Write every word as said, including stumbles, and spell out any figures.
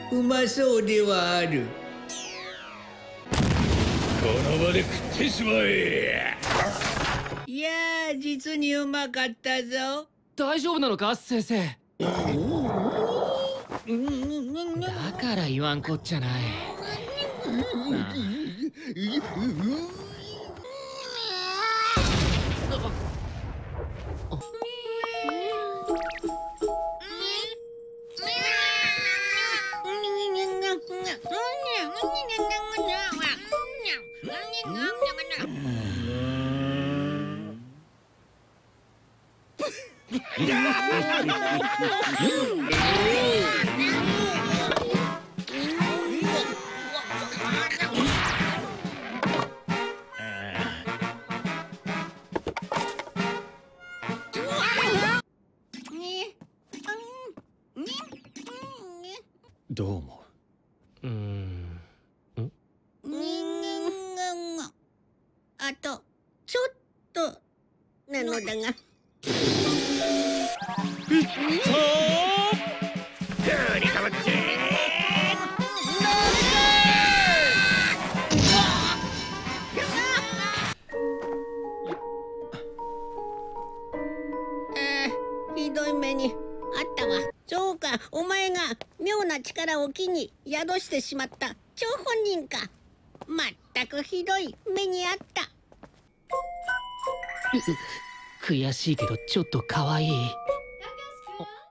うまそうではある。 この場で食ってしまえ。 いやー、実にうまかったぞ。 大丈夫なのか先生。だから言わんこっちゃない。 どう思うーん。 あとちょっとなのだが。ひどい目にあったわ。そうか、お前が妙な力を機に宿してしまった張本人か。まったくひどい目にあった。 悔しいけどちょっと可愛い。